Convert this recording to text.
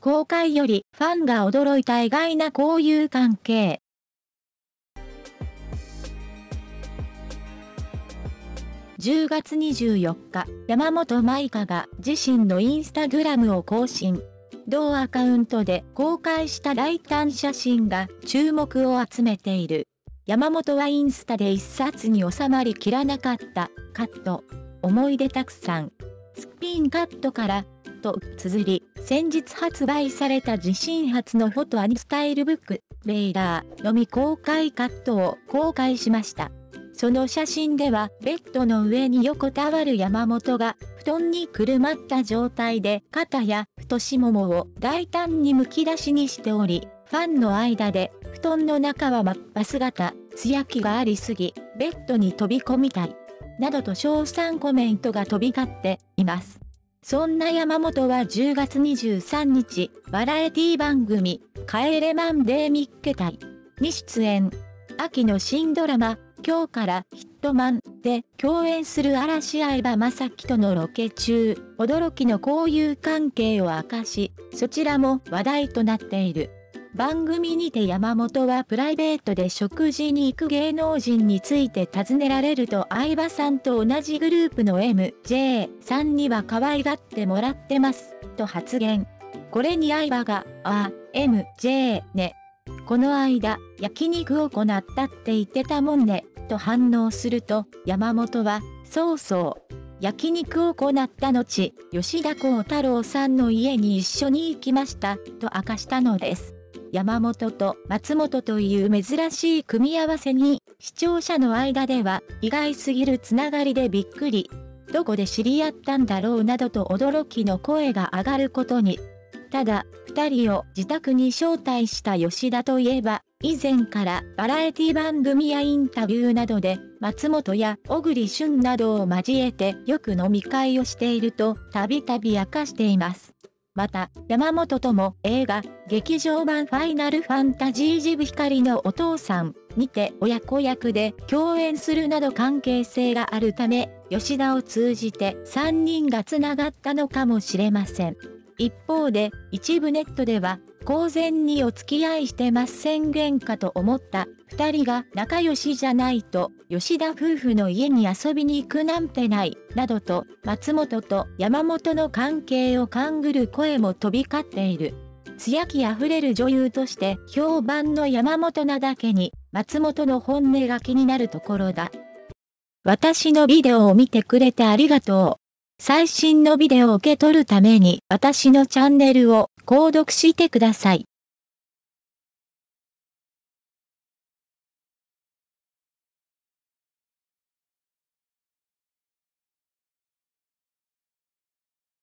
公開よりファンが驚いた意外な交友関係。10月24日、山本舞香が自身のインスタグラムを更新。同アカウントで公開した大胆写真が注目を集めている。山本はインスタで一冊に収まりきらなかったカット。思い出たくさん。スピンカットから、と綴り、先日発売された自身初のフォト&スタイルブック、レイダーの未公開カットを公開しました。その写真では、ベッドの上に横たわる山本が、布団にくるまった状態で肩や太ももを大胆にむき出しにしており、ファンの間で、布団の中は真っ裸姿、艶気がありすぎ、ベッドに飛び込みたい。などと称賛コメントが飛び交っています。そんな山本は10月23日、バラエティ番組、帰れマンデー見っけ隊に出演。秋の新ドラマ、今日からヒットマンで共演する嵐相葉雅紀とのロケ中、驚きの交友関係を明かし、そちらも話題となっている。番組にて山本はプライベートで食事に行く芸能人について尋ねられると相葉さんと同じグループの MJ さんには可愛がってもらってますと発言。これに相葉が、MJ ね。この間、焼肉を行ったって言ってたもんね、と反応すると、山本は、そうそう。焼肉を行った後、吉田鋼太郎さんの家に一緒に行きました、と明かしたのです。山本と松本という珍しい組み合わせに、視聴者の間では、意外すぎるつながりでびっくり。どこで知り合ったんだろうなどと驚きの声が上がることに。ただ、二人を自宅に招待した吉田といえば、以前からバラエティ番組やインタビューなどで、松本や小栗旬などを交えてよく飲み会をしていると、たびたび明かしています。また、山本とも映画、劇場版ファイナルファンタジージブ光のお父さんにて親子役で共演するなど関係性があるため、吉田を通じて3人がつながったのかもしれません。一方で、一部ネットでは、公然にお付き合いしてます宣言かと思った、二人が仲良しじゃないと、吉田夫婦の家に遊びに行くなんてない、などと、松本と山本の関係を勘ぐる声も飛び交っている。艶気あふれる女優として評判の山本なだけに、松本の本音が気になるところだ。私のビデオを見てくれてありがとう。最新のビデオを受け取るために私のチャンネルを購読してください。